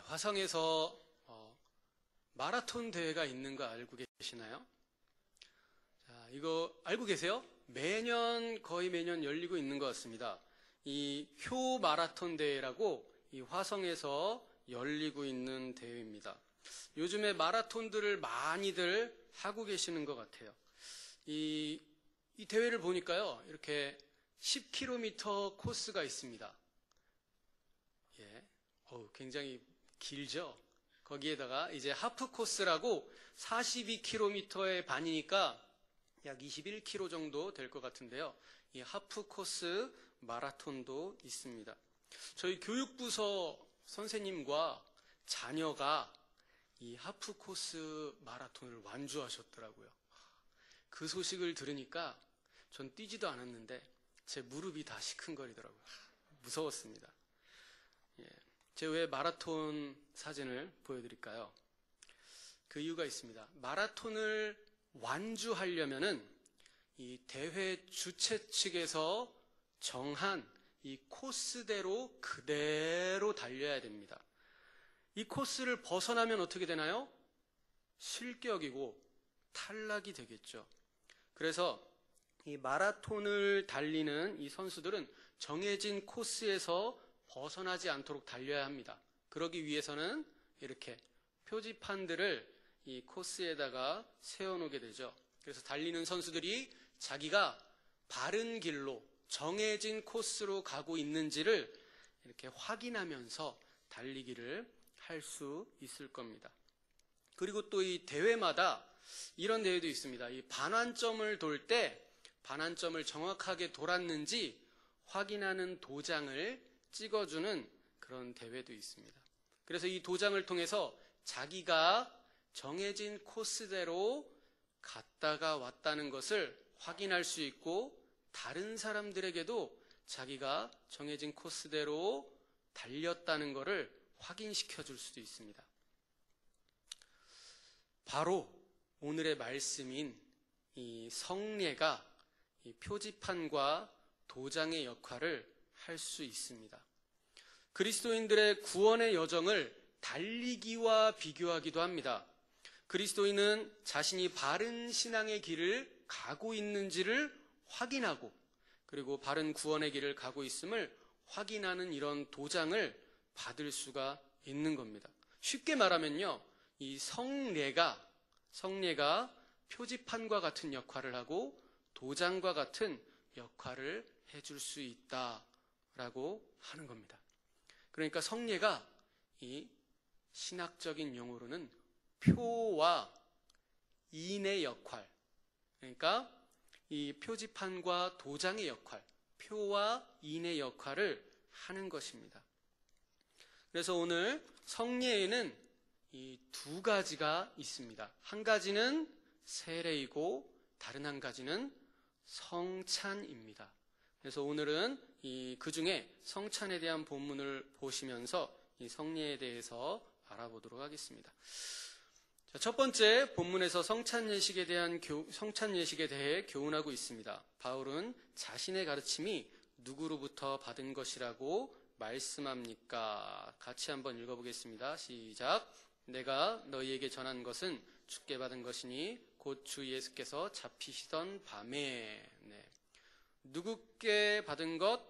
화성에서 마라톤 대회가 있는 거 알고 계시나요? 자, 이거 알고 계세요? 거의 매년 열리고 있는 것 같습니다. 이 효 마라톤 대회라고 이 화성에서 열리고 있는 대회입니다. 요즘에 마라톤들을 많이들 하고 계시는 것 같아요. 이 대회를 보니까요, 이렇게 10km 코스가 있습니다. 예, 굉장히 길죠? 거기에다가 이제 하프 코스라고 42km의 반이니까 약 21km 정도 될 것 같은데요. 이 하프 코스 마라톤도 있습니다. 저희 교육부서 선생님과 자녀가 이 하프 코스 마라톤을 완주하셨더라고요. 그 소식을 들으니까 전 뛰지도 않았는데 제 무릎이 다 시큰거리더라고요. 무서웠습니다. 제가 왜 마라톤 사진을 보여드릴까요? 그 이유가 있습니다. 마라톤을 완주하려면은 이 대회 주최 측에서 정한 이 코스대로 그대로 달려야 됩니다. 이 코스를 벗어나면 어떻게 되나요? 실격이고 탈락이 되겠죠. 그래서 이 마라톤을 달리는 이 선수들은 정해진 코스에서 벗어나지 않도록 달려야 합니다. 그러기 위해서는 이렇게 표지판들을 이 코스에다가 세워놓게 되죠. 그래서 달리는 선수들이 자기가 바른 길로 정해진 코스로 가고 있는지를 이렇게 확인하면서 달리기를 할 수 있을 겁니다. 그리고 또 이 대회마다 이런 대회도 있습니다. 이 반환점을 돌 때 반환점을 정확하게 돌았는지 확인하는 도장을 찍어주는 그런 대회도 있습니다. 그래서 이 도장을 통해서 자기가 정해진 코스대로 갔다가 왔다는 것을 확인할 수 있고 다른 사람들에게도 자기가 정해진 코스대로 달렸다는 것을 확인시켜 줄 수도 있습니다. 바로 오늘의 말씀인 이 성례가 이 표지판과 도장의 역할을 할 수 있습니다. 그리스도인들의 구원의 여정을 달리기와 비교하기도 합니다. 그리스도인은 자신이 바른 신앙의 길을 가고 있는지를 확인하고 그리고 바른 구원의 길을 가고 있음을 확인하는 이런 도장을 받을 수가 있는 겁니다. 쉽게 말하면요, 이 성례가 표지판과 같은 역할을 하고 도장과 같은 역할을 해줄 수 있다라고 하는 겁니다. 그러니까 성례가 이 신학적인 용어로는 표와 인의 역할, 그러니까 이 표지판과 도장의 역할, 표와 인의 역할을 하는 것입니다. 그래서 오늘 성례에는 이 두 가지가 있습니다. 한 가지는 세례이고 다른 한 가지는 성찬입니다. 그래서 오늘은 그 중에 성찬에 대한 본문을 보시면서 이 성례에 대해서 알아보도록 하겠습니다. 자, 첫 번째 본문에서 성찬 예식에 대해 교훈하고 있습니다. 바울은 자신의 가르침이 누구로부터 받은 것이라고 말씀합니까? 같이 한번 읽어보겠습니다. 시작. 내가 너희에게 전한 것은 주께 받은 것이니 곧 주 예수께서 잡히시던 밤에. 누구께 받은 것?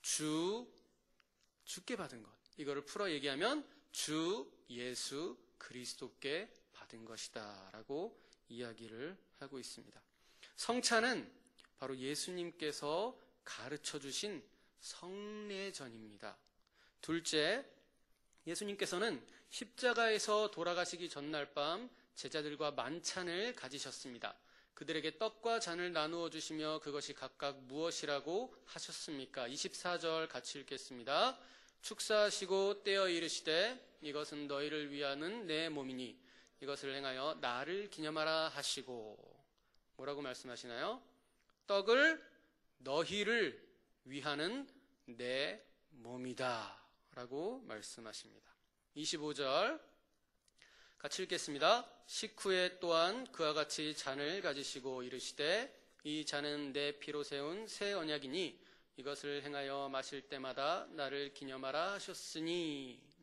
주께 받은 것. 이거를 풀어 얘기하면 주 예수 그리스도께 받은 것이다 라고 이야기를 하고 있습니다. 성찬은 바로 예수님께서 가르쳐 주신 성례전입니다. 둘째, 예수님께서는 십자가에서 돌아가시기 전날 밤 제자들과 만찬을 가지셨습니다. 그들에게 떡과 잔을 나누어 주시며 그것이 각각 무엇이라고 하셨습니까? 24절 같이 읽겠습니다. 축사하시고 떼어 이르시되 이것은 너희를 위하는 내 몸이니 이것을 행하여 나를 기념하라 하시고, 뭐라고 말씀하시나요? 떡을 너희를 위하는 내 몸이다 라고 말씀하십니다. 25절 같이 읽겠습니다. 식후에 또한 그와 같이 잔을 가지시고 이르시되 이 잔은 내 피로 세운 새 언약이니 이것을 행하여 마실 때마다 나를 기념하라 하셨으니.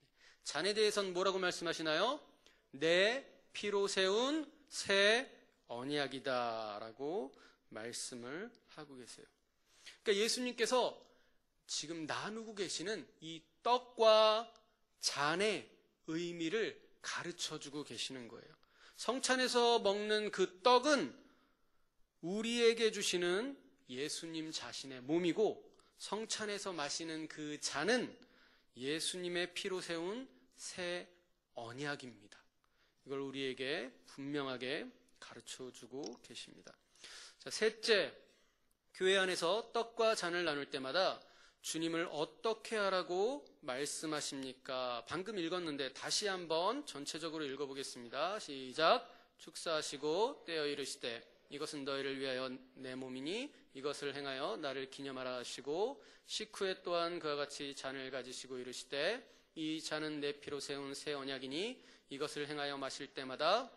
잔에 대해서는 뭐라고 말씀하시나요? 내 피로 세운 새 언약이다 라고 말씀을 하고 계세요. 그러니까 예수님께서 지금 나누고 계시는 이 떡과 잔의 의미를 가르쳐주고 계시는 거예요. 성찬에서 먹는 그 떡은 우리에게 주시는 예수님 자신의 몸이고, 성찬에서 마시는 그 잔은 예수님의 피로 세운 새 언약입니다. 이걸 우리에게 분명하게 가르쳐주고 계십니다. 자, 셋째, 교회 안에서 떡과 잔을 나눌 때마다 주님을 어떻게 하라고 말씀하십니까? 방금 읽었는데 다시 한번 전체적으로 읽어보겠습니다. 시작. 축사하시고 떼어 이르시되 이것은 너희를 위하여 내 몸이니 이것을 행하여 나를 기념하라 하시고, 식후에 또한 그와 같이 잔을 가지시고 이르시되 이 잔은 내 피로 세운 새 언약이니 이것을 행하여 마실 때마다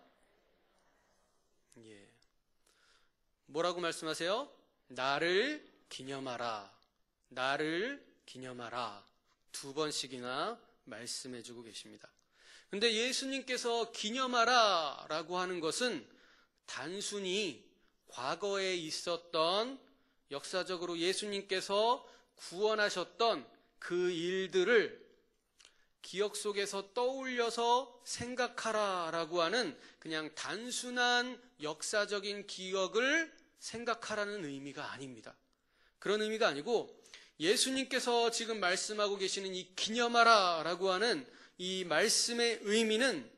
뭐라고 말씀하세요? 나를 기념하라. 나를 기념하라. 2번씩이나 말씀해주고 계십니다. 그런데 예수님께서 기념하라 라고 하는 것은 단순히 과거에 있었던, 역사적으로 예수님께서 구원하셨던 그 일들을 기억 속에서 떠올려서 생각하라 라고 하는 그냥 단순한 역사적인 기억을 생각하라는 의미가 아닙니다. 그런 의미가 아니고, 예수님께서 지금 말씀하고 계시는 이 기념하라 라고 하는 이 말씀의 의미는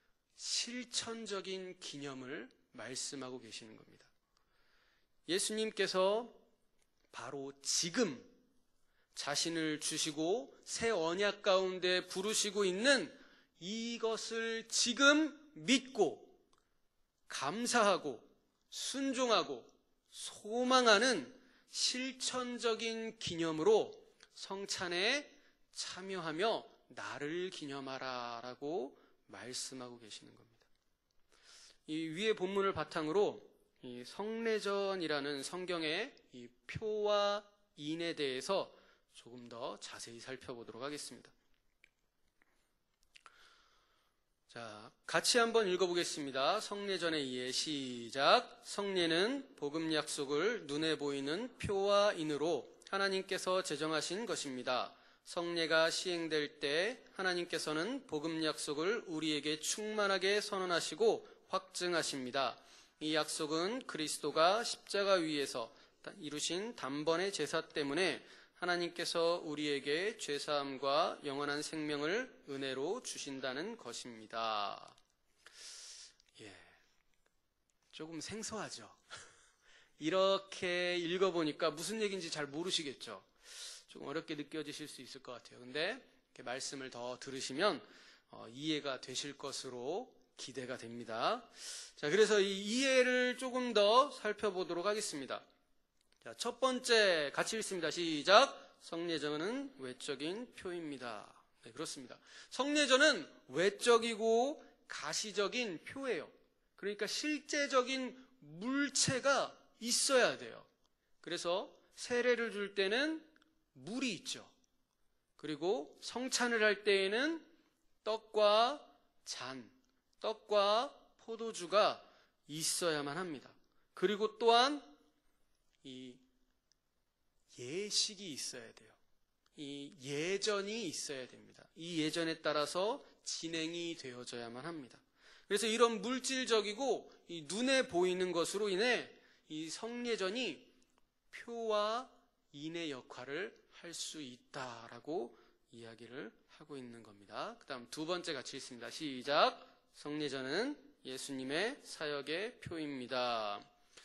실천적인 기념을 말씀하고 계시는 겁니다. 예수님께서 바로 지금 자신을 주시고 새 언약 가운데 부르시고 있는 이것을 지금 믿고 감사하고 순종하고 소망하는 실천적인 기념으로 성찬에 참여하며 나를 기념하라 라고 말씀하고 계시는 겁니다. 이 위의 본문을 바탕으로 이 성례전이라는 성경의 이 표와 인에 대해서 조금 더 자세히 살펴보도록 하겠습니다. 자, 같이 한번 읽어보겠습니다. 성례전의 이해 시작. 성례는 복음 약속을 눈에 보이는 표와 인으로 하나님께서 제정하신 것입니다. 성례가 시행될 때 하나님께서는 복음 약속을 우리에게 충만하게 선언하시고 확증하십니다. 이 약속은 그리스도가 십자가 위에서 이루신 단번의 제사 때문에 하나님께서 우리에게 죄사함과 영원한 생명을 은혜로 주신다는 것입니다. 조금 생소하죠? 이렇게 읽어보니까 무슨 얘기인지 잘 모르시겠죠? 조금 어렵게 느껴지실 수 있을 것 같아요. 근데 이렇게 말씀을 더 들으시면 이해가 되실 것으로 기대가 됩니다. 자, 그래서 이 이해를 조금 더 살펴보도록 하겠습니다. 자, 첫 번째 같이 읽습니다. 시작. 성례전은 외적인 표입니다. 네, 그렇습니다. 성례전은 외적이고 가시적인 표예요. 그러니까 실제적인 물체가 있어야 돼요. 그래서 세례를 줄 때는 물이 있죠. 그리고 성찬을 할 때에는 떡과 잔, 떡과 포도주가 있어야만 합니다. 그리고 또한 이 예식이 있어야 돼요. 이 예전이 있어야 됩니다. 이 예전에 따라서 진행이 되어져야만 합니다. 그래서 이런 물질적이고 이 눈에 보이는 것으로 인해 이 성례전이 표와 인의 역할을 할 수 있다라고 이야기를 하고 있는 겁니다. 그 다음 두 번째 같이 읽습니다. 시작. 성례전은 예수님의 사역의 표입니다.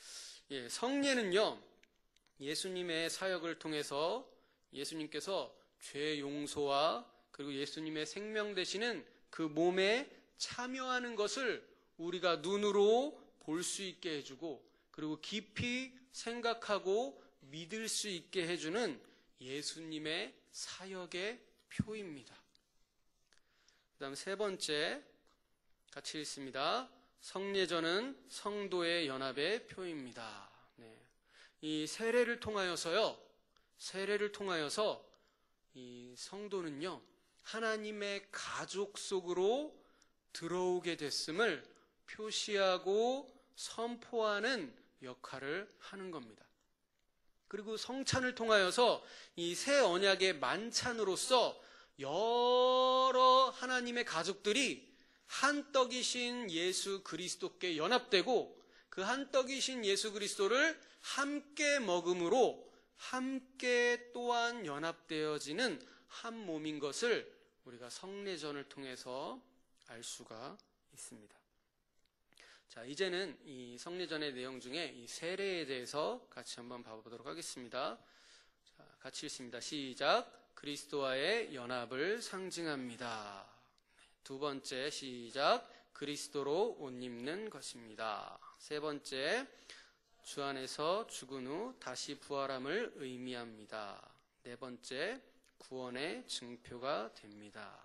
성례는요, 예수님의 사역을 통해서 예수님께서 죄 용서와 그리고 예수님의 생명 되시는 그 몸에 참여하는 것을 우리가 눈으로 볼 수 있게 해주고, 그리고 깊이 생각하고 믿을 수 있게 해주는 예수님의 사역의 표입니다. 그 다음 세 번째 같이 읽습니다. 성례전은 성도의 연합의 표입니다. 이 세례를 통하여서 이 성도는요, 하나님의 가족 속으로 들어오게 됐음을 표시하고 선포하는 역할을 하는 겁니다. 그리고 성찬을 통하여서 이 새 언약의 만찬으로서 여러 하나님의 가족들이 한 떡이신 예수 그리스도께 연합되고 그 한 떡이신 예수 그리스도를 함께 먹음으로 함께 또한 연합되어지는 한 몸인 것을 우리가 성례전을 통해서 알 수가 있습니다. 자, 이제는 이 성례전의 내용 중에 이 세례에 대해서 같이 한번 봐보도록 하겠습니다. 자, 같이 읽습니다. 시작. 그리스도와의 연합을 상징합니다. 두 번째, 시작. 그리스도로 옷 입는 것입니다. 세 번째, 주 안에서 죽은 후 다시 부활함을 의미합니다. 네 번째, 구원의 증표가 됩니다.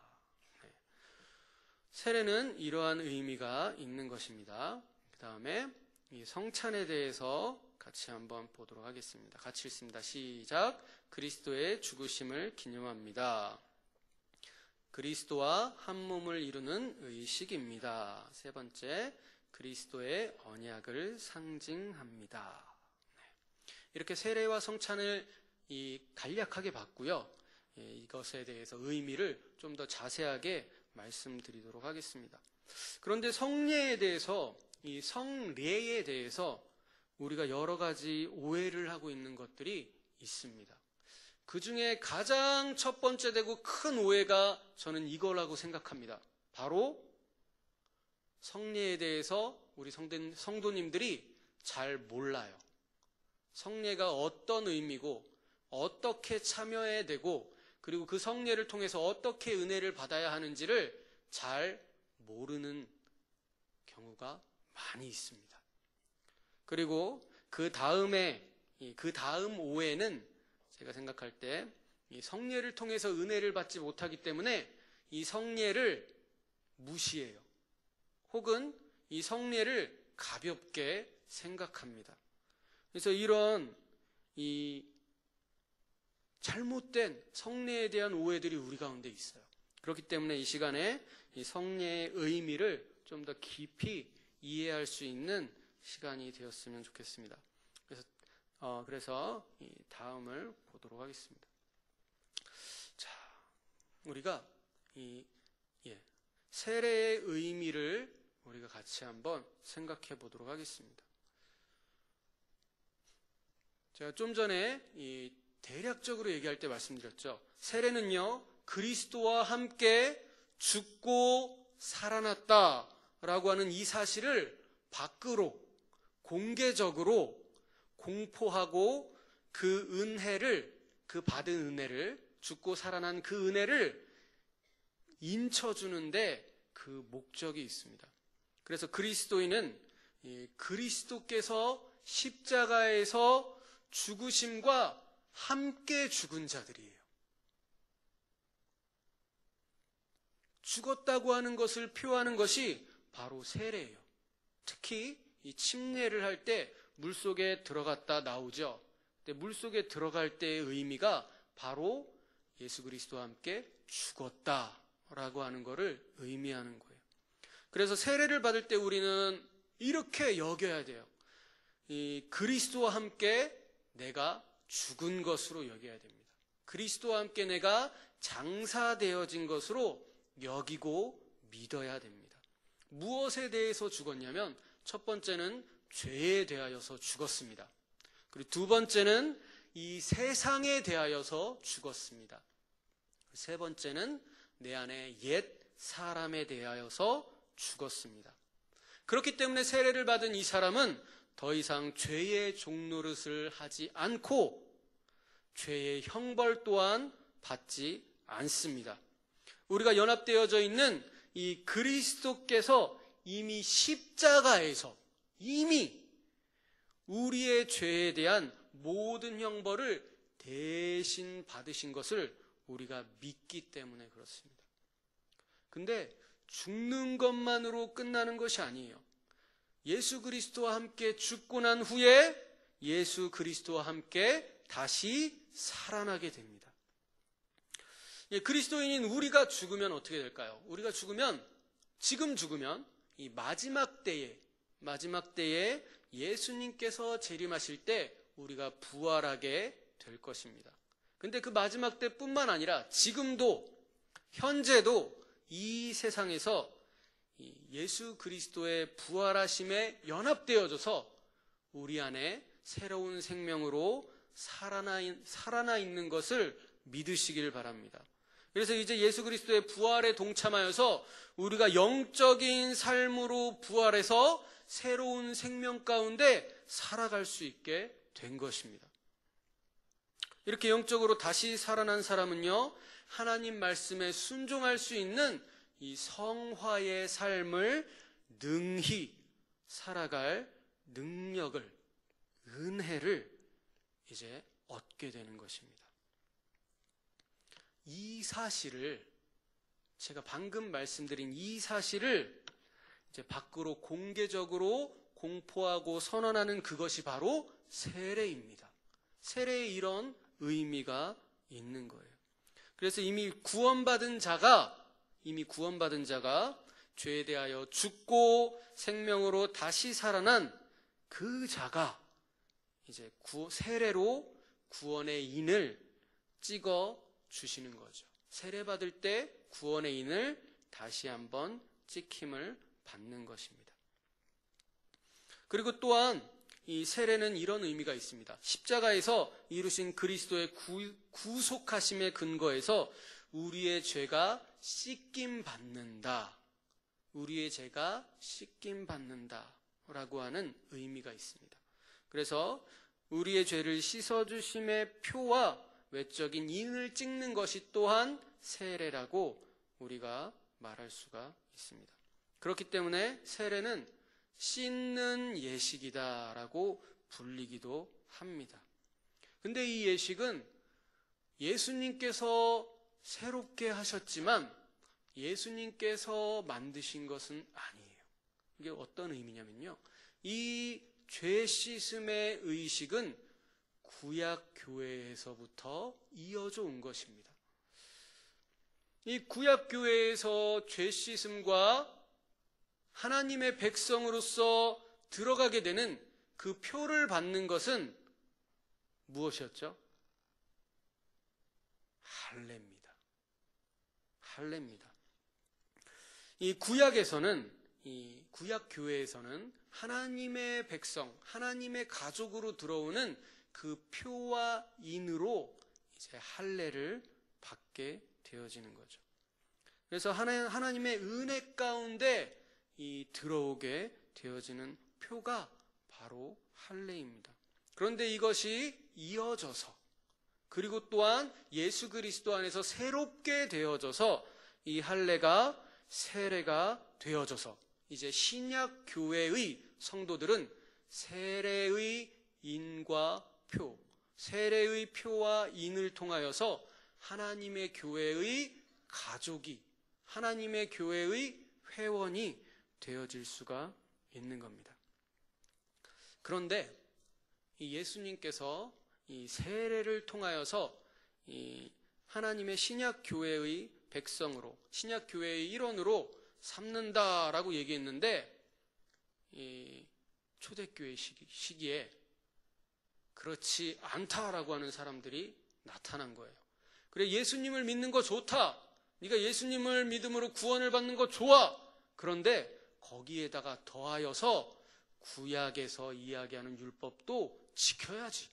세례는 이러한 의미가 있는 것입니다. 그 다음에 이 성찬에 대해서 같이 한번 보도록 하겠습니다. 같이 읽습니다. 시작. 그리스도의 죽으심을 기념합니다. 그리스도와 한 몸을 이루는 의식입니다. 세 번째, 그리스도의 언약을 상징합니다. 이렇게 세례와 성찬을 간략하게 봤고요. 이것에 대해서 의미를 좀 더 자세하게 말씀드리도록 하겠습니다. 그런데 성례에 대해서, 이 성례에 대해서 우리가 여러 가지 오해를 하고 있는 것들이 있습니다. 그 중에 가장 첫 번째 되고 큰 오해가 저는 이거라고 생각합니다. 바로 성례에 대해서 우리 성도님들이 잘 몰라요. 성례가 어떤 의미고 어떻게 참여해야 되고 그리고 그 성례를 통해서 어떻게 은혜를 받아야 하는지를 잘 모르는 경우가 많이 있습니다. 그리고 그 다음 오해는 제가 생각할 때 이 성례를 통해서 은혜를 받지 못하기 때문에 이 성례를 무시해요. 혹은 이 성례를 가볍게 생각합니다. 그래서 이런 이 잘못된 성례에 대한 오해들이 우리 가운데 있어요. 그렇기 때문에 이 시간에 이 성례의 의미를 좀 더 깊이 이해할 수 있는 시간이 되었으면 좋겠습니다. 그래서 이 다음을 보도록 하겠습니다. 자, 우리가 이 세례의 의미를 우리가 같이 한번 생각해 보도록 하겠습니다. 제가 좀 전에 대략적으로 얘기할 때 말씀드렸죠. 세례는요, 그리스도와 함께 죽고 살아났다라고 하는 이 사실을 밖으로 공개적으로 공포하고 그 은혜를, 그 받은 은혜를, 죽고 살아난 그 은혜를 인쳐주는데 그 목적이 있습니다. 그래서 그리스도인은 그리스도께서 십자가에서 죽으심과 함께 죽은 자들이에요. 죽었다고 하는 것을 표하는 것이 바로 세례예요. 특히 이 침례를 할 때 물속에 들어갔다 나오죠. 근데 물속에 들어갈 때의 의미가 바로 예수 그리스도와 함께 죽었다라고 하는 것을 의미하는 거예요. 그래서 세례를 받을 때 우리는 이렇게 여겨야 돼요. 이 그리스도와 함께 내가 죽은 것으로 여겨야 됩니다. 그리스도와 함께 내가 장사되어진 것으로 여기고 믿어야 됩니다. 무엇에 대해서 죽었냐면 첫 번째는 죄에 대하여서 죽었습니다. 그리고 두 번째는 이 세상에 대하여서 죽었습니다. 세 번째는 내 안에 옛 사람에 대하여서 죽었습니다. 그렇기 때문에 세례를 받은 이 사람은 더 이상 죄의 종노릇을 하지 않고 죄의 형벌 또한 받지 않습니다. 우리가 연합되어져 있는 이 그리스도께서 이미 십자가에서 이미 우리의 죄에 대한 모든 형벌을 대신 받으신 것을 우리가 믿기 때문에 그렇습니다. 근데 죽는 것만으로 끝나는 것이 아니에요. 예수 그리스도와 함께 죽고 난 후에 예수 그리스도와 함께 다시 살아나게 됩니다. 그리스도인인 우리가 죽으면 어떻게 될까요? 우리가 지금 죽으면 이 마지막 때에 예수님께서 재림하실 때 우리가 부활하게 될 것입니다. 근데 그 마지막 때뿐만 아니라 지금도, 현재도 이 세상에서 예수 그리스도의 부활하심에 연합되어져서 우리 안에 새로운 생명으로 살아나 있는 것을 믿으시길 바랍니다. 그래서 이제 예수 그리스도의 부활에 동참하여서 우리가 영적인 삶으로 부활해서 새로운 생명 가운데 살아갈 수 있게 된 것입니다. 이렇게 영적으로 다시 살아난 사람은요, 하나님 말씀에 순종할 수 있는 이 성화의 삶을 능히 살아갈 능력을, 은혜를 이제 얻게 되는 것입니다. 이 사실을, 제가 방금 말씀드린 이 사실을 이제 밖으로 공개적으로 공포하고 선언하는 그것이 바로 세례입니다. 세례에 이런 의미가 있는 거예요. 그래서 이미 구원받은 자가 죄에 대하여 죽고 생명으로 다시 살아난 그 자가 이제 세례로 구원의 인을 찍어 주시는 거죠. 세례 받을 때 구원의 인을 다시 한번 찍힘을 받는 것입니다. 그리고 또한 이 세례는 이런 의미가 있습니다. 십자가에서 이루신 그리스도의 구속하심의 근거에서 우리의 죄가 씻김 받는다. 우리의 죄가 씻김 받는다라고 하는 의미가 있습니다. 그래서 우리의 죄를 씻어주심의 표와 외적인 인을 찍는 것이 또한 세례라고 우리가 말할 수가 있습니다. 그렇기 때문에 세례는 씻는 예식이다라고 불리기도 합니다. 근데 이 예식은 예수님께서 새롭게 하셨지만 예수님께서 만드신 것은 아니에요. 이게 어떤 의미냐면요, 이 죄 씻음의 의식은 구약 교회에서부터 이어져 온 것입니다. 이 구약 교회에서 죄 씻음과 하나님의 백성으로서 들어가게 되는 그 표를 받는 것은 무엇이었죠? 할례입니다. 이 구약 교회에서는 하나님의 백성, 하나님의 가족으로 들어오는 그 표와 인으로 이제 할례를 받게 되어지는 거죠. 그래서 하나님의 은혜 가운데 들어오게 되어지는 표가 바로 할례입니다. 그런데 이것이 이어져서, 그리고 또한 예수 그리스도 안에서 새롭게 되어져서 이 할례가 세례가 되어져서 이제 신약 교회의 성도들은 세례의 인과 표, 세례의 표와 인을 통하여서 하나님의 교회의 가족이, 하나님의 교회의 회원이 되어질 수가 있는 겁니다. 그런데 이 예수님께서 이 세례를 통하여서 이 하나님의 신약 교회의 백성으로, 신약 교회의 일원으로 삼는다라고 얘기했는데, 이 초대교회 시기에 그렇지 않다라고 하는 사람들이 나타난 거예요. 그래, 예수님을 믿는 거 좋다. 네가 예수님을 믿음으로 구원을 받는 거 좋아. 그런데 거기에다가 더하여서 구약에서 이야기하는 율법도 지켜야지.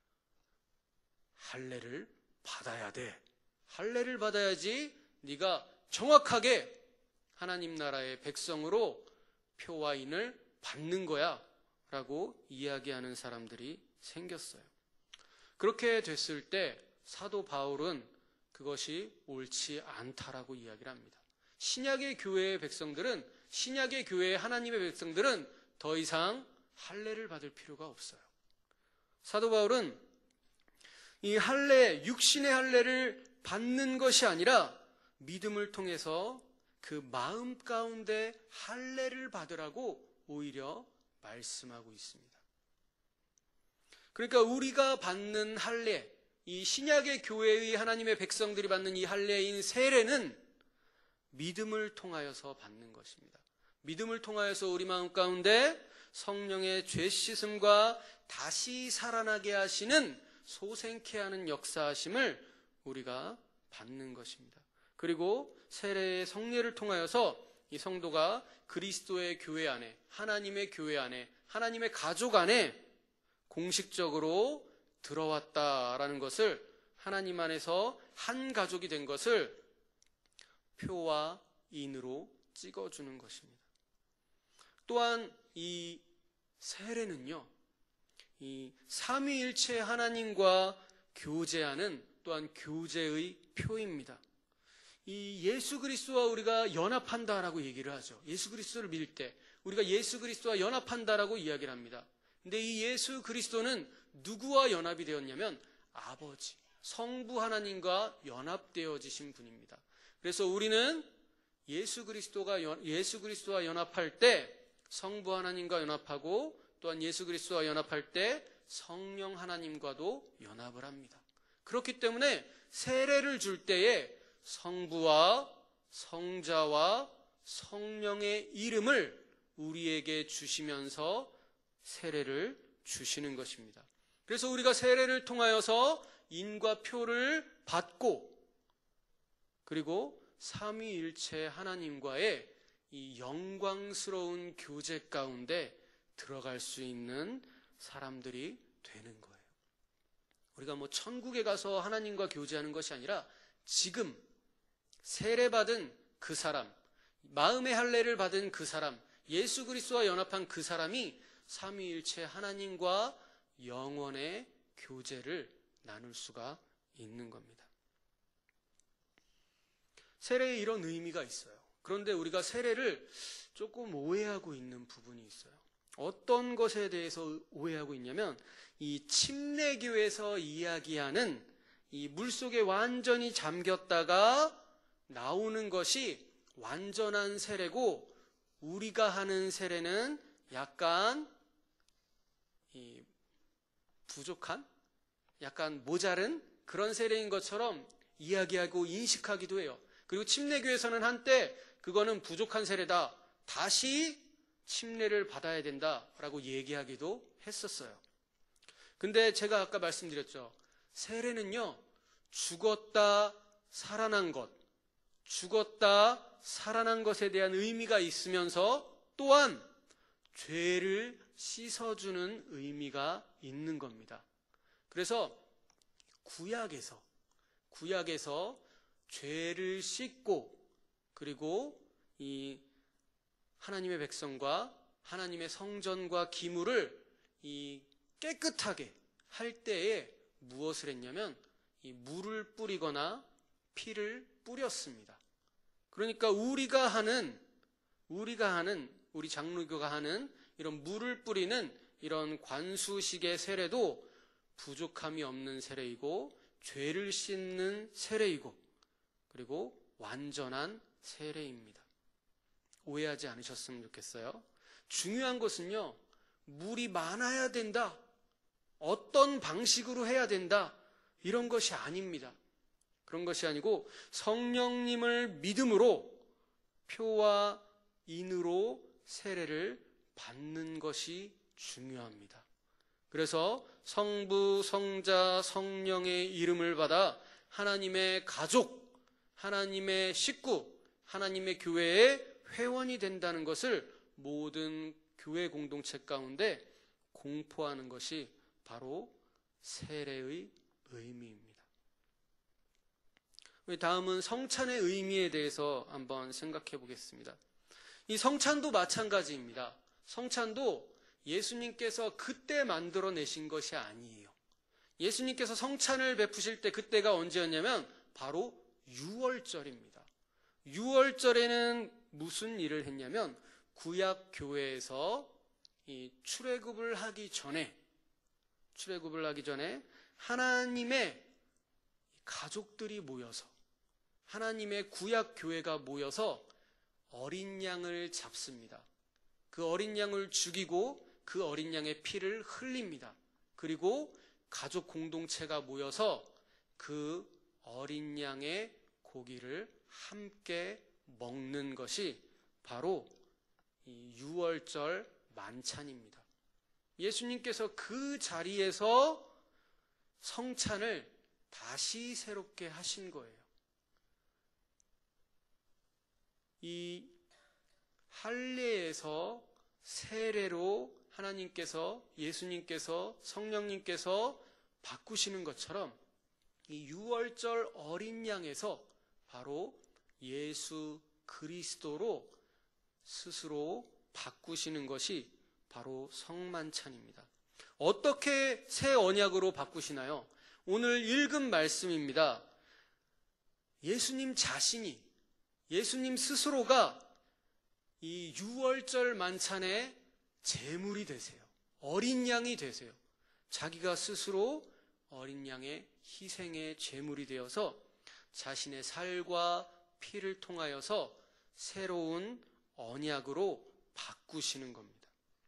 할례를 받아야 돼. 할례를 받아야지 네가 정확하게 하나님 나라의 백성으로 표와 인을 받는 거야 라고 이야기하는 사람들이 생겼어요. 그렇게 됐을 때 사도 바울은 그것이 옳지 않다라고 이야기를 합니다. 신약의 교회의 백성들은, 신약의 교회의 하나님의 백성들은 더 이상 할례를 받을 필요가 없어요. 사도 바울은 이 할례, 육신의 할례를 받는 것이 아니라 믿음을 통해서 그 마음 가운데 할례를 받으라고 오히려 말씀하고 있습니다. 그러니까 우리가 받는 할례, 이 신약의 교회의 하나님의 백성들이 받는 이 할례인 세례는 믿음을 통하여서 받는 것입니다. 믿음을 통하여서 우리 마음 가운데 성령의 죄 씻음과 다시 살아나게 하시는 소생케 하는 역사하심을 우리가 받는 것입니다. 그리고 세례의 성례를 통하여서 이 성도가 그리스도의 교회 안에, 하나님의 교회 안에, 하나님의 가족 안에 공식적으로 들어왔다라는 것을, 하나님 안에서 한 가족이 된 것을 표와 인으로 찍어주는 것입니다. 또한 이 세례는요, 이 삼위일체 하나님과 교제하는 또한 교제의 표입니다. 이 예수 그리스도와 우리가 연합한다라고 얘기를 하죠. 예수 그리스도를 믿을 때 우리가 예수 그리스도와 연합한다라고 이야기를 합니다. 근데 이 예수 그리스도는 누구와 연합이 되었냐면 아버지, 성부 하나님과 연합되어지신 분입니다. 그래서 우리는 예수 그리스도와 연합할 때 성부 하나님과 연합하고, 또한 예수 그리스도와 연합할 때 성령 하나님과도 연합을 합니다. 그렇기 때문에 세례를 줄 때에 성부와 성자와 성령의 이름을 우리에게 주시면서 세례를 주시는 것입니다. 그래서 우리가 세례를 통하여서 인과 표를 받고, 그리고 삼위일체 하나님과의 이 영광스러운 교제 가운데 들어갈 수 있는 사람들이 되는 거예요. 우리가 천국에 가서 하나님과 교제하는 것이 아니라 지금 세례받은 그 사람, 마음의 할례를 받은 그 사람, 예수 그리스도와 연합한 그 사람이 삼위일체 하나님과 영원의 교제를 나눌 수가 있는 겁니다. 세례에 이런 의미가 있어요. 그런데 우리가 세례를 조금 오해하고 있는 부분이 있어요. 어떤 것에 대해서 오해하고 있냐면, 이 침례교에서 이야기하는 이 물속에 완전히 잠겼다가 나오는 것이 완전한 세례고, 우리가 하는 세례는 약간 부족한, 약간 모자른 그런 세례인 것처럼 이야기하고 인식하기도 해요. 그리고 침례교에서는 한때 그거는 부족한 세례다, 다시 침례를 받아야 된다라고 얘기하기도 했었어요. 근데 제가 아까 말씀드렸죠. 세례는요, 죽었다 살아난 것, 죽었다 살아난 것에 대한 의미가 있으면서 또한 죄를 씻어주는 의미가 있는 겁니다. 그래서 구약에서 죄를 씻고, 그리고 이 하나님의 백성과 하나님의 성전과 기물을 이 깨끗하게 할 때에 무엇을 했냐면 이 물을 뿌리거나 피를 뿌렸습니다. 그러니까 우리 장로교가 하는 이런 물을 뿌리는 이런 관수식의 세례도 부족함이 없는 세례이고, 죄를 씻는 세례이고, 그리고 완전한 세례입니다. 오해하지 않으셨으면 좋겠어요. 중요한 것은요, 물이 많아야 된다, 어떤 방식으로 해야 된다, 이런 것이 아닙니다. 그런 것이 아니고 성령님을 믿음으로 표와 인으로 세례를 받는 것이 중요합니다. 그래서 성부, 성자, 성령의 이름을 받아 하나님의 가족, 하나님의 식구, 하나님의 교회의 회원이 된다는 것을 모든 교회 공동체 가운데 공포하는 것이 바로 세례의 의미입니다. 다음은 성찬의 의미에 대해서 한번 생각해 보겠습니다. 이 성찬도 마찬가지입니다. 성찬도 예수님께서 그때 만들어내신 것이 아니에요. 예수님께서 성찬을 베푸실 때 그때가 언제였냐면 바로 유월절입니다. 유월절에는 무슨 일을 했냐면 구약 교회에서 이 출애굽을 하기 전에 하나님의 가족들이 모여서, 하나님의 구약 교회가 모여서 어린 양을 잡습니다. 그 어린 양을 죽이고 그 어린 양의 피를 흘립니다. 그리고 가족 공동체가 모여서 그 어린 양의 고기를 함께 먹는 것이 바로 이 유월절 만찬입니다. 예수님께서 그 자리에서 성찬을 다시 새롭게 하신 거예요. 이 할례에서 세례로 하나님께서, 예수님께서, 성령님께서 바꾸시는 것처럼 이 유월절 어린 양에서 바로 예수 그리스도로 스스로 바꾸시는 것이 바로 성만찬입니다. 어떻게 새 언약으로 바꾸시나요? 오늘 읽은 말씀입니다. 예수님 자신이, 예수님 스스로가 이 유월절 만찬의 제물이 되세요. 어린 양이 되세요. 자기가 스스로 어린 양의 희생의 제물이 되어서 자신의 살과 피를 통하여서 새로운 언약으로 바꾸시는 겁니다.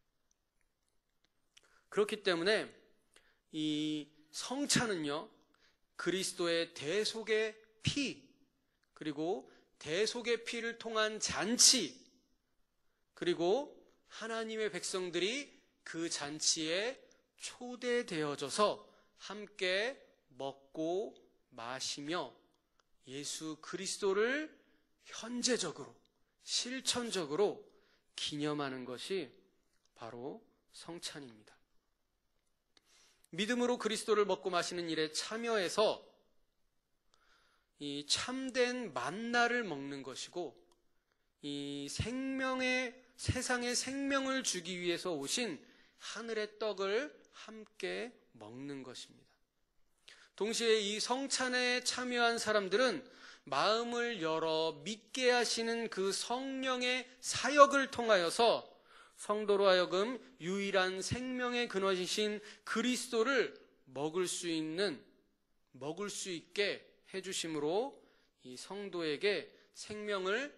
그렇기 때문에 이 성찬은요, 그리스도의 대속의 피, 그리고 대속의 피를 통한 잔치, 그리고 하나님의 백성들이 그 잔치에 초대되어져서 함께 먹고 마시며 예수 그리스도를 현재적으로, 실천적으로 기념하는 것이 바로 성찬입니다. 믿음으로 그리스도를 먹고 마시는 일에 참여해서 이 참된 만나를 먹는 것이고, 이 세상에 생명을 주기 위해서 오신 하늘의 떡을 함께 먹는 것입니다. 동시에 이 성찬에 참여한 사람들은 마음을 열어 믿게 하시는 그 성령의 사역을 통하여서 성도로 하여금 유일한 생명의 근원이신 그리스도를 먹을 수 있게 해주심으로 이 성도에게 생명을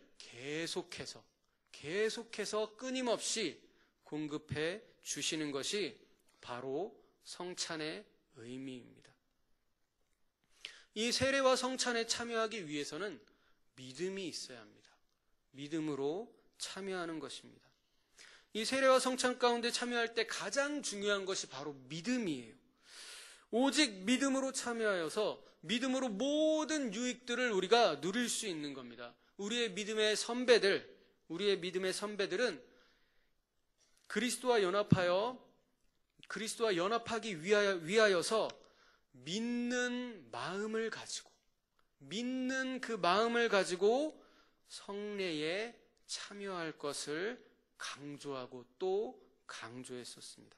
계속해서 끊임없이 공급해 주시는 것이 바로 성찬의 의미입니다. 이 세례와 성찬에 참여하기 위해서는 믿음이 있어야 합니다. 믿음으로 참여하는 것입니다. 이 세례와 성찬 가운데 참여할 때 가장 중요한 것이 바로 믿음이에요. 오직 믿음으로 참여하여서 믿음으로 모든 유익들을 우리가 누릴 수 있는 겁니다. 우리의 믿음의 선배들은 그리스도와 연합하기 위하여서 믿는 그 마음을 가지고 성례에 참여할 것을 강조하고 또 강조했었습니다.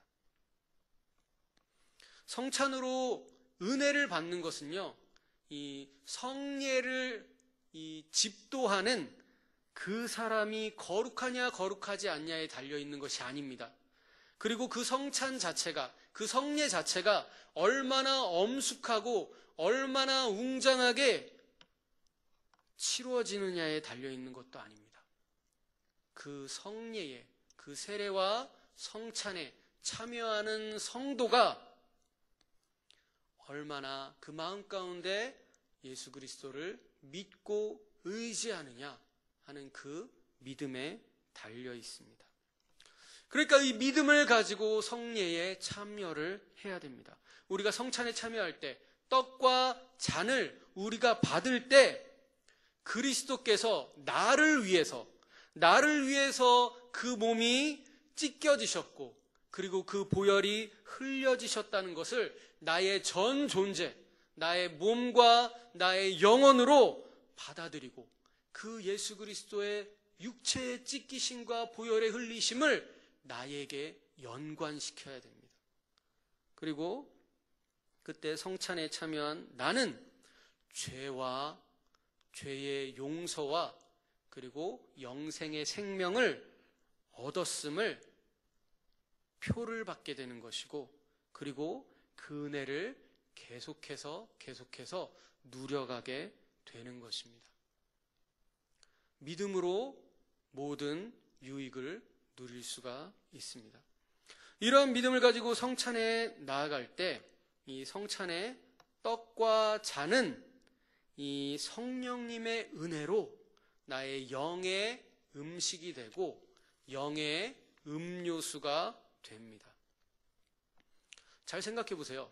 성찬으로 은혜를 받는 것은요, 이 성례를 집도하는 그 사람이 거룩하냐 거룩하지 않냐에 달려있는 것이 아닙니다. 그리고 그 성찬 자체가, 그 성례 자체가 얼마나 엄숙하고 얼마나 웅장하게 치루어지느냐에 달려있는 것도 아닙니다. 그 성례에, 그 세례와 성찬에 참여하는 성도가 얼마나 그 마음 가운데 예수 그리스도를 믿고 의지하느냐 하는 그 믿음에 달려 있습니다. 그러니까 이 믿음을 가지고 성례에 참여를 해야 됩니다. 우리가 성찬에 참여할 때 떡과 잔을 우리가 받을 때 그리스도께서 나를 위해서 그 몸이 찢겨지셨고 그리고 그 보혈이 흘려지셨다는 것을 나의 전 존재, 나의 몸과 나의 영혼으로 받아들이고 그 예수 그리스도의 육체의 찢기심과 보혈의 흘리심을 나에게 연관시켜야 됩니다. 그리고 그때 성찬에 참여한 나는 죄의 용서와 그리고 영생의 생명을 얻었음을 표를 받게 되는 것이고, 그리고 그 은혜를 계속해서 누려가게 되는 것입니다. 믿음으로 모든 유익을 누릴 수가 있습니다. 이러한 믿음을 가지고 성찬에 나아갈 때 이 성찬에 떡과 잔은 이 성령님의 은혜로 나의 영의 음식이 되고 영의 음료수가 됩니다. 잘 생각해 보세요.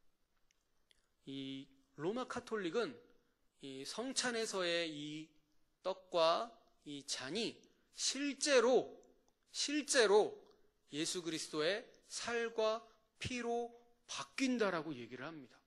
이 로마 카톨릭은 이 성찬에서의 이 떡과 이 잔이 실제로 예수 그리스도의 살과 피로 바뀐다라고 얘기를 합니다.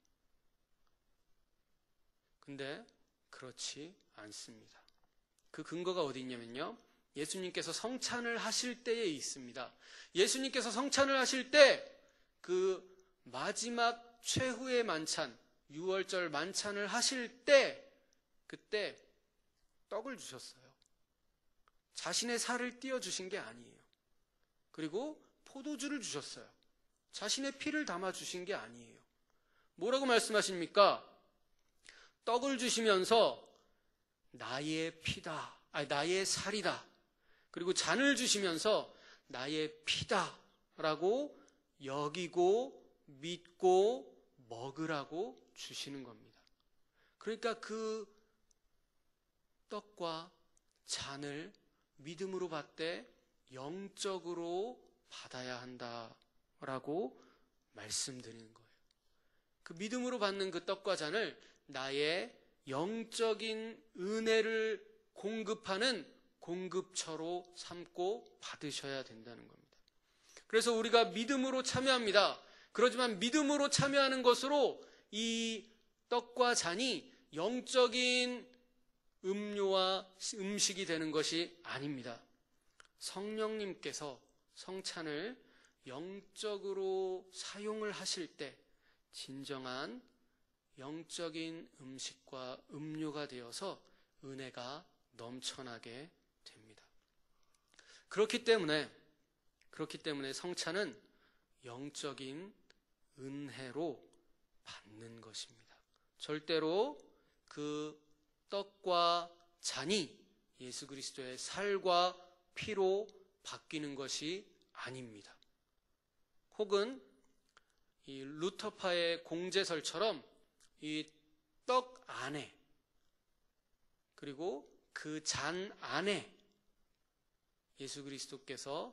근데 그렇지 않습니다. 그 근거가 어디 있냐면요, 예수님께서 성찬을 하실 때에 있습니다. 예수님께서 성찬을 하실 때 그 마지막 최후의 만찬, 유월절 만찬을 하실 때 그때 떡을 주셨어요. 자신의 살을 띄워주신 게 아니에요. 그리고 포도주를 주셨어요. 자신의 피를 담아주신 게 아니에요. 뭐라고 말씀하십니까? 떡을 주시면서 나의 피다, 나의 살이다. 그리고 잔을 주시면서 나의 피다 라고 여기고 믿고 먹으라고 주시는 겁니다. 그러니까 그 떡과 잔을 믿음으로 받되 영적으로 받아야 한다라고 말씀드리는 거예요. 그 믿음으로 받는 그 떡과 잔을 나의 영적인 은혜를 공급하는 공급처로 삼고 받으셔야 된다는 겁니다. 그래서 우리가 믿음으로 참여합니다. 그렇지만 믿음으로 참여하는 것으로 이 떡과 잔이 영적인 음료와 음식이 되는 것이 아닙니다. 성령님께서 성찬을 영적으로 사용을 하실 때 진정한 영적인 음식과 음료가 되어서 은혜가 넘쳐나게 됩니다. 그렇기 때문에 성찬은 영적인 은혜로 받는 것입니다. 절대로 그 떡과 잔이 예수 그리스도의 살과 피로 바뀌는 것이 아닙니다. 혹은 이 루터파의 공제설처럼 이 떡 안에 그리고 그 잔 안에 예수 그리스도께서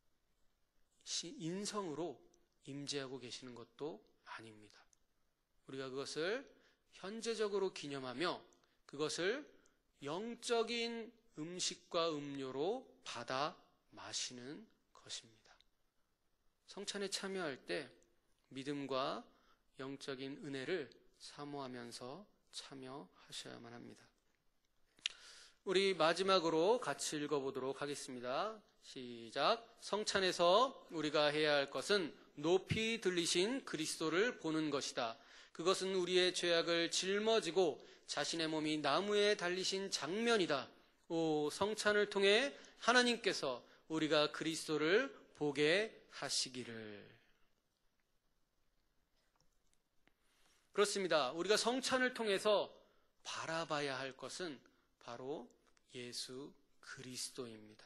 인성으로 임재하고 계시는 것도 아닙니다. 우리가 그것을 현재적으로 기념하며 그것을 영적인 음식과 음료로 받아 마시는 것입니다. 성찬에 참여할 때 믿음과 영적인 은혜를 사모하면서 참여하셔야만 합니다. 우리 마지막으로 같이 읽어보도록 하겠습니다. 시작. 성찬에서 우리가 해야 할 것은 높이 들리신 그리스도를 보는 것이다. 그것은 우리의 죄악을 짊어지고 자신의 몸이 나무에 달리신 장면이다. 오, 성찬을 통해 하나님께서 우리가 그리스도를 보게 하시기를. 그렇습니다. 우리가 성찬을 통해서 바라봐야 할 것은 바로 예수 그리스도입니다.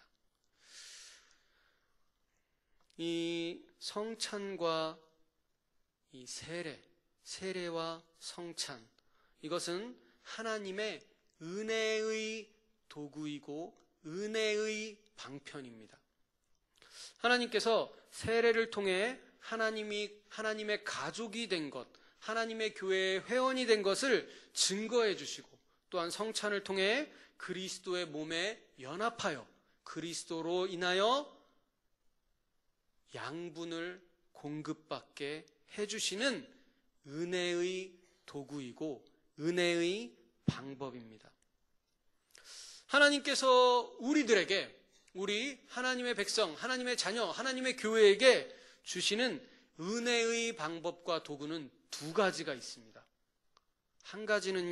이 성찬과 이 세례와 성찬, 이것은 하나님의 은혜의 도구이고 은혜의 방편입니다. 하나님께서 세례를 통해 하나님의 가족이 된 것, 하나님의 교회의 회원이 된 것을 증거해 주시고, 또한 성찬을 통해 그리스도의 몸에 연합하여 그리스도로 인하여 양분을 공급받게 해주시는 은혜의 도구이고 은혜의 방법입니다. 하나님께서 우리들에게, 우리 하나님의 백성, 하나님의 자녀, 하나님의 교회에게 주시는 은혜의 방법과 도구는 두 가지가 있습니다. 한 가지는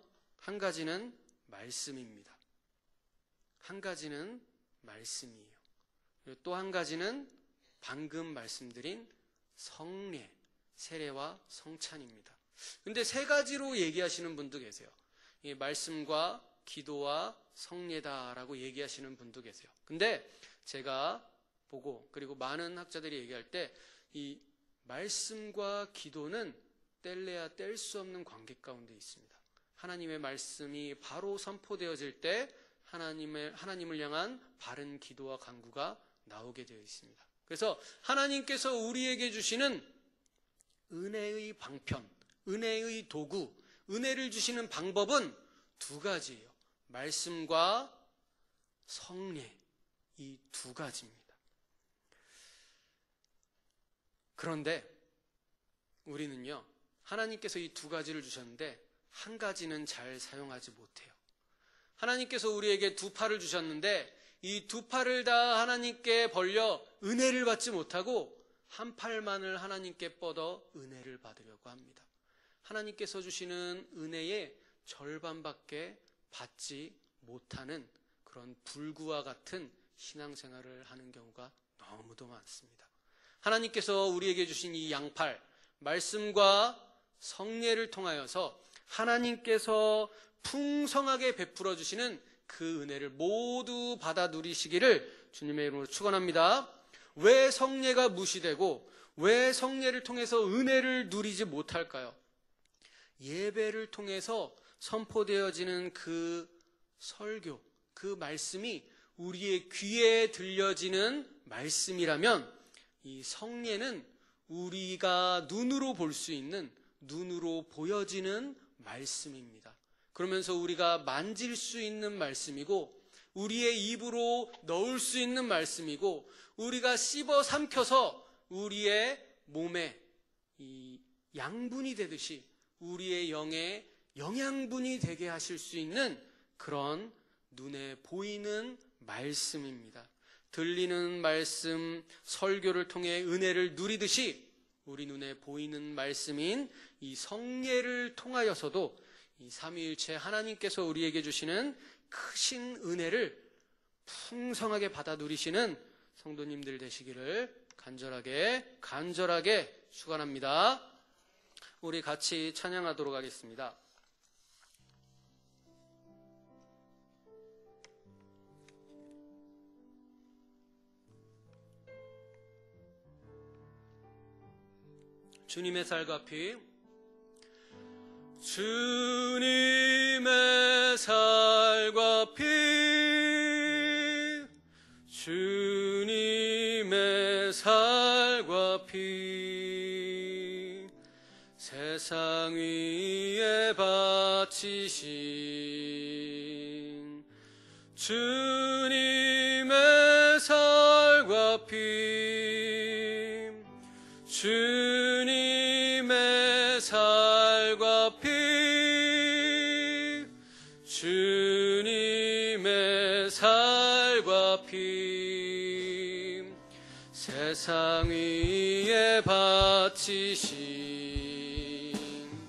말씀입니다. 한 가지는 말씀이에요. 또 한 가지는 방금 말씀드린 성례, 세례와 성찬입니다. 근데 세 가지로 얘기하시는 분도 계세요. 말씀과 기도와 성례다라고 얘기하시는 분도 계세요. 근데 제가 보고, 그리고 많은 학자들이 얘기할 때 이 말씀과 기도는 뗄래야 뗄 수 없는 관계 가운데 있습니다. 하나님의 말씀이 바로 선포되어질 때 하나님을 향한 바른 기도와 간구가 나오게 되어 있습니다. 그래서 하나님께서 우리에게 주시는 은혜의 방편, 은혜의 도구, 은혜를 주시는 방법은 두 가지예요. 말씀과 성례, 이 두 가지입니다. 그런데 우리는요, 하나님께서 이 두 가지를 주셨는데 한 가지는 잘 사용하지 못해요. 하나님께서 우리에게 두 팔을 주셨는데 이 두 팔을 다 하나님께 벌려 은혜를 받지 못하고 한 팔만을 하나님께 뻗어 은혜를 받으려고 합니다. 하나님께서 주시는 은혜의 절반밖에 받지 못하는 그런 불구와 같은 신앙생활을 하는 경우가 너무도 많습니다. 하나님께서 우리에게 주신 이 양팔, 말씀과 성례를 통하여서 하나님께서 풍성하게 베풀어 주시는 그 은혜를 모두 받아 누리시기를 주님의 이름으로 축원합니다. 왜 성례가 무시되고 왜 성례를 통해서 은혜를 누리지 못할까요? 예배를 통해서 선포되어지는 그 설교, 그 말씀이 우리의 귀에 들려지는 말씀이라면 이 성례는 우리가 눈으로 볼 수 있는, 눈으로 보여지는 말씀입니다. 그러면서 우리가 만질 수 있는 말씀이고 우리의 입으로 넣을 수 있는 말씀이고 우리가 씹어 삼켜서 우리의 몸에 이 양분이 되듯이 우리의 영에 영양분이 되게 하실 수 있는 그런 눈에 보이는 말씀입니다. 들리는 말씀, 설교를 통해 은혜를 누리듯이 우리 눈에 보이는 말씀인 이 성례를 통하여서도 이 삼위일체 하나님께서 우리에게 주시는 크신 은혜를 풍성하게 받아 누리시는 성도님들 되시기를 간절하게 축원합니다. 우리 같이 찬양하도록 하겠습니다. 주님의 살과 피, 주님의 살과 피, 주님의 살과 피, 세상 위에 바치신 주님의 살과 피, 주님의 살과 피, 주님의 살과 피, 세상 위에 바치신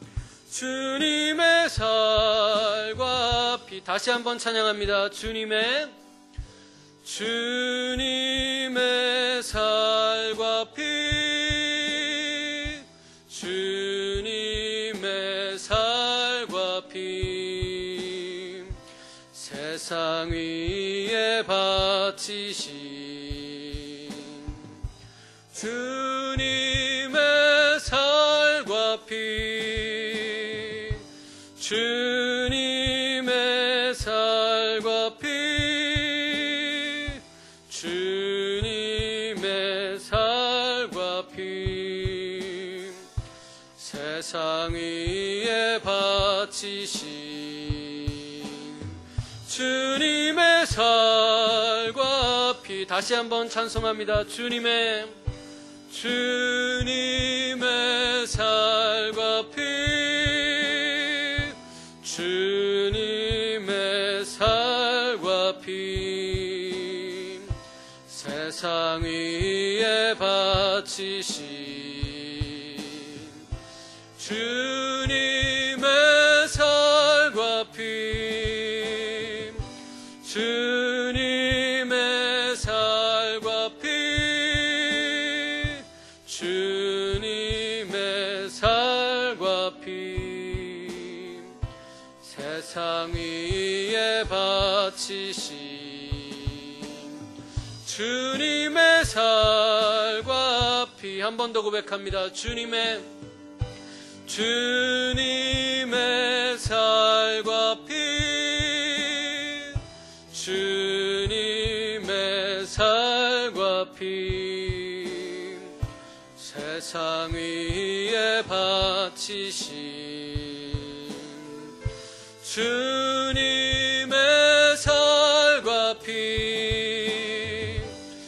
주님의 살과 피. 다시 한번 찬양합니다. 주님의 살과 피, 주님의 살과 피, 세상 위에 바치신 주님의 살과 피, 주님의 살과 피, 주님의 살과 피, 세상 위에 바치신 주님의 살과 피. 다시 한번 찬송합니다. 주님의 살과 피, 주님의 살과 피, 세상 위에 바치신 주님의 살과 피, 주님의 살과 피, 주님의 살과 피, 세상 위에 바치신 주님의 살과 피. 한 번 더 고백합니다. 주님의 주님의 살과 피, 주님의 살과 피, 세상 위에 바치신 주님의 살과 피,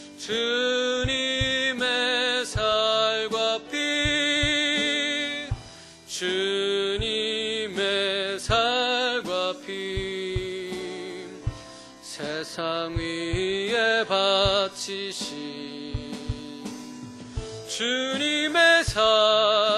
주님의 살과 피, 주님의 살과 피, 세상 위에 바치신 주님의 살